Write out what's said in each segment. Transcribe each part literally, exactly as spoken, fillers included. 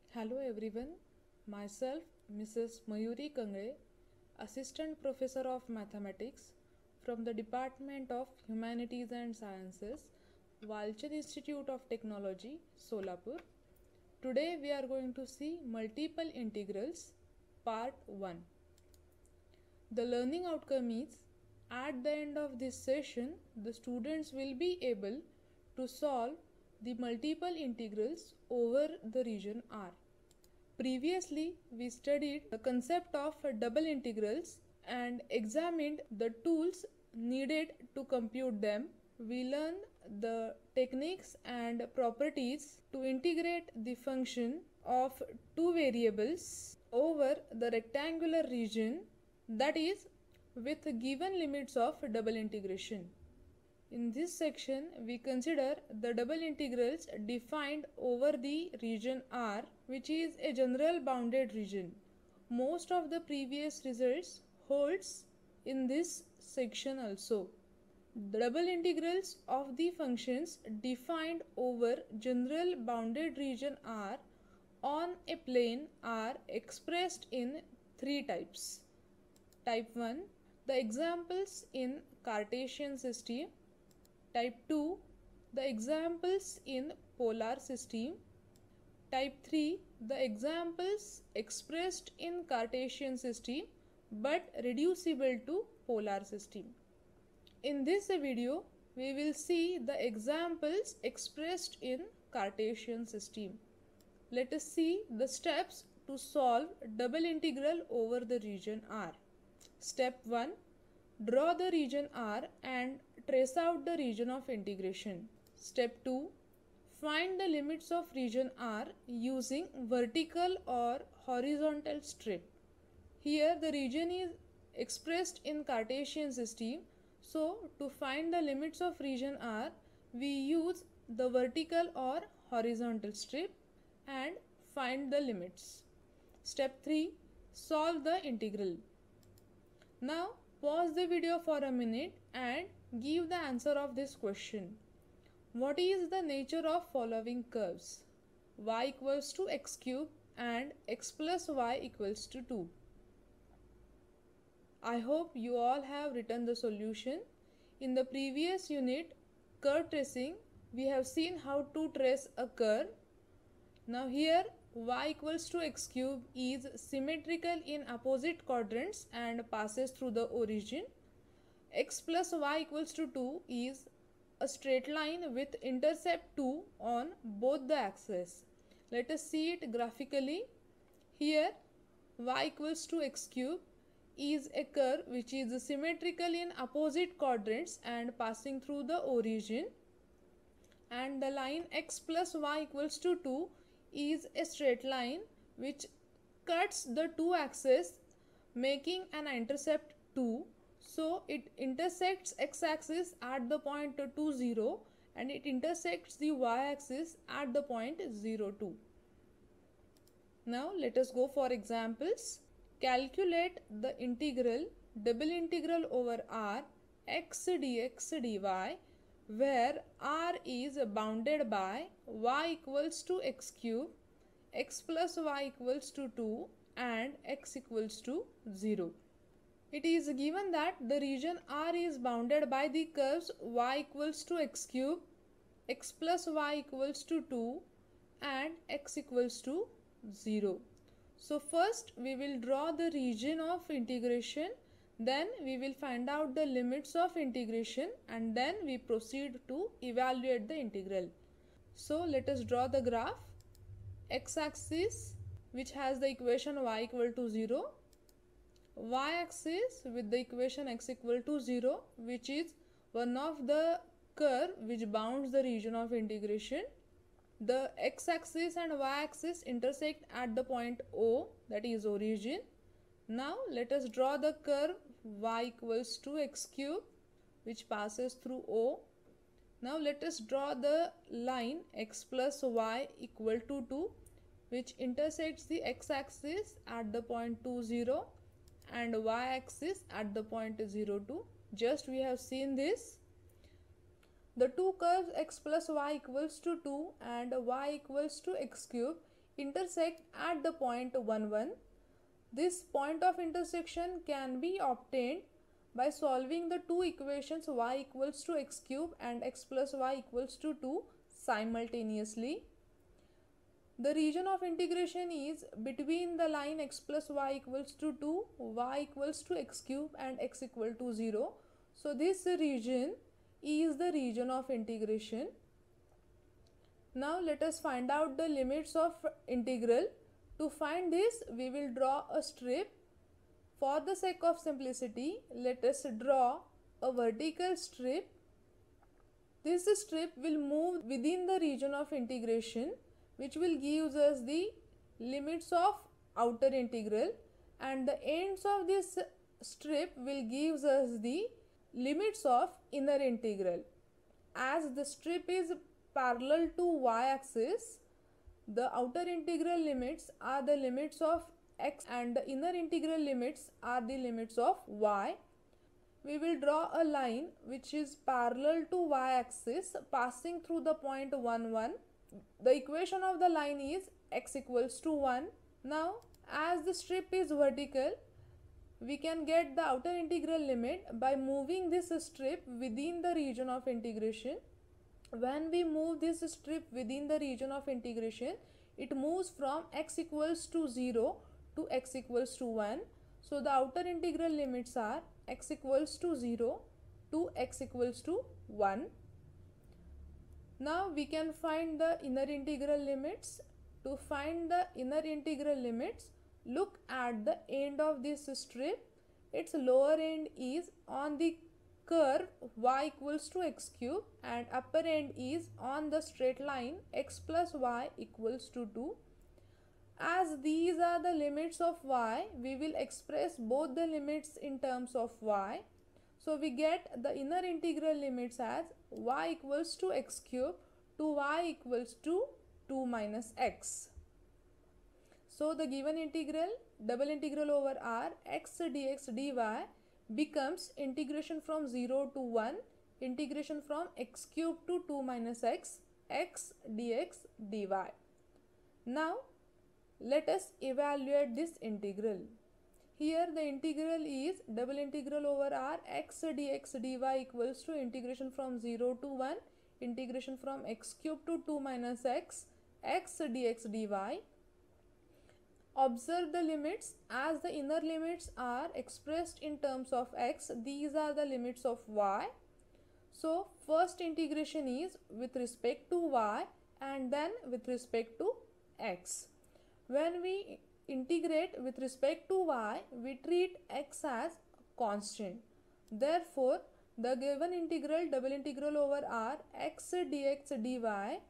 Hello everyone, myself Missus M A Kangale, Assistant Professor of Mathematics from the Department of Humanities and Sciences, Walchand Institute of Technology, Solapur. Today we are going to see multiple integrals, part one. The learning outcome is, at the end of this session, the students will be able to solve the multiple integrals over the region R. Previously, we studied the concept of double integrals and examined the tools needed to compute them. We learned the techniques and properties to integrate the function of two variables over the rectangular region, that is, with given limits of double integration. In this section, we consider the double integrals defined over the region R, which is a general bounded region. Most of the previous results holds in this section also. The double integrals of the functions defined over general bounded region R on a plane are expressed in three types. Type one, the examples in Cartesian system. Type two, the examples in polar system. Type three, the examples expressed in Cartesian system but reducible to polar system. In this video, we will see the examples expressed in Cartesian system. Let us see the steps to solve double integral over the region R. Step one. Draw the region R and trace out the region of integration. Step two. Find the limits of region R using vertical or horizontal strip. Here the region is expressed in Cartesian system, so to find the limits of region R, we use the vertical or horizontal strip and find the limits. Step three. Solve the integral. Now pause the video for a minute and give the answer of this question. What is the nature of following curves? Y equals to x cube and x plus y equals to two. I hope you all have written the solution. In the previous unit, curve tracing, we have seen how to trace a curve. Now here y equals to x cube is symmetrical in opposite quadrants and passes through the origin. X plus y equals to two is a straight line with intercept two on both the axes. Let us see it graphically. Here y equals to x cube is a curve which is symmetrical in opposite quadrants and passing through the origin, and the line x plus y equals to two is a straight line which cuts the two axes making an intercept two. So it intersects x-axis at the point two, zero and it intersects the y-axis at the point zero, two. Now let us go for examples. Calculate the integral double integral over R x dx dy where R is bounded by y equals to x cube, x plus y equals to two and x equals to zero. It is given that the region R is bounded by the curves y equals to x cube, x plus y equals to two and x equals to zero. So first we will draw the region of integration, then we will find out the limits of integration and then we proceed to evaluate the integral. So let us draw the graph. X-axis which has the equation y equal to zero, y-axis with the equation x equal to zero, which is one of the curve which bounds the region of integration. The x-axis and y-axis intersect at the point O, that is origin. Now let us draw the curve y equals to x cube which passes through O. Now let us draw the line x plus y equal to two which intersects the x-axis at the point two, zero and y-axis at the point zero, two. Just we have seen this. The two curves x plus y equals to two and y equals to x cube intersect at the point one one. This point of intersection can be obtained by solving the two equations y equals to x cube and x plus y equals to two simultaneously. The region of integration is between the line x plus y equals to two, y equals to x cube and x equal to zero. So this region is the region of integration. Now let us find out the limits of integral. To find this, we will draw a strip. For the sake of simplicity, let us draw a vertical strip. This strip will move within the region of integration, which will give us the limits of outer integral, and the ends of this strip will give us the limits of inner integral. As the strip is parallel to y-axis, the outer integral limits are the limits of x and the inner integral limits are the limits of y. We will draw a line which is parallel to y-axis passing through the point one one. The equation of the line is x equals to one. Now, as the strip is vertical, we can get the outer integral limit by moving this strip within the region of integration. When we move this strip within the region of integration, it moves from x equals to zero to x equals to one. So the outer integral limits are x equals to zero to x equals to one. Now we can find the inner integral limits. To find the inner integral limits, look at the end of this strip. Its lower end is on the curve y equals to x cube and upper end is on the straight line x plus y equals to two. As these are the limits of y, we will express both the limits in terms of y. So we get the inner integral limits as y equals to x cube to y equals to two minus x. So the given integral, double integral over r x dx dy becomes integration from zero to one, integration from x cube to two minus x, x dx dy. Now let us evaluate this integral. Here the integral is double integral over r x dx dy equals to integration from zero to one, integration from x cube to two minus x, x dx dy. Observe the limits. As the inner limits are expressed in terms of x, these are the limits of y. So first integration is with respect to y and then with respect to x. When we integrate with respect to y, we treat x as constant. Therefore, the given integral double integral over r x dx dy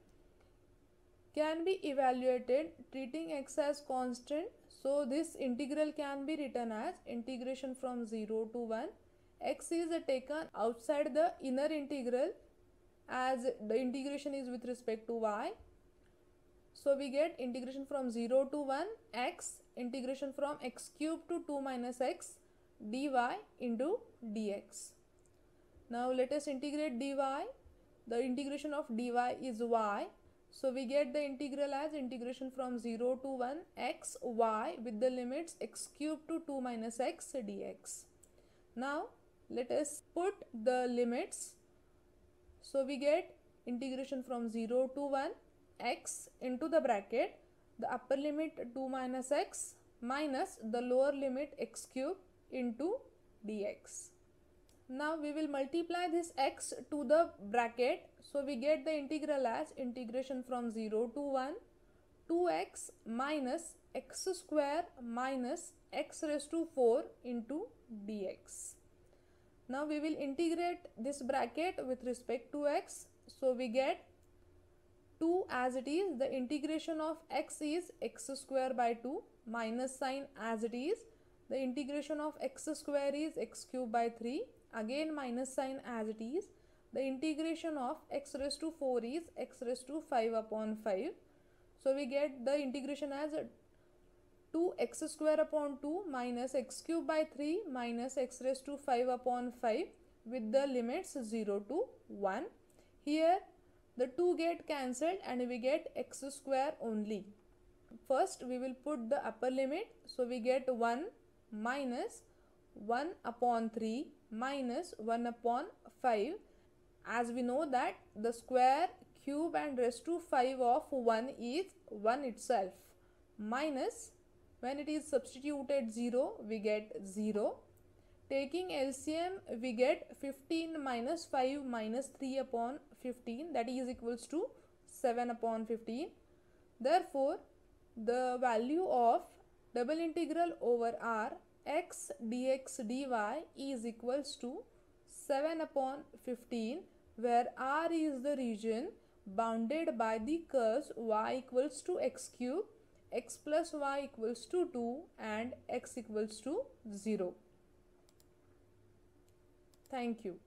can be evaluated treating x as constant. So this integral can be written as integration from zero to one. X is taken outside the inner integral as the integration is with respect to y. So we get integration from zero to one x, integration from x cube to two minus x dy into dx. Now let us integrate dy. The integration of dy is y. So we get the integral as integration from zero to one x y with the limits x cube to two minus x dx. Now let us put the limits. So we get integration from zero to one x into the bracket, the upper limit two minus x minus the lower limit x cube into dx. Now we will multiply this x to the bracket. So we get the integral as integration from zero to one two x minus x square minus x raised to four into dx. Now we will integrate this bracket with respect to x. So we get two as it is. The integration of x is x square by two minus sign as it is. The integration of x square is x cube by three. Again minus sign as it is. The integration of x raised to four is x raised to five upon five. So we get the integration as two x square upon two minus x cube by three minus x raised to five upon five with the limits zero to one. Here the two get cancelled and we get x square only. first we will put the upper limit. So we get one minus one upon three minus one upon five. As we know that the square, cube and raised to five of one is one itself, minus when it is substituted zero, we get zero. Taking L C M, we get fifteen minus five minus three upon fifteen, that is equals to seven upon fifteen. Therefore, the value of double integral over R x dx dy is equals to seven upon fifteen, where R is the region bounded by the curves y equals to x cube, x plus y equals to two and x equals to zero. Thank you.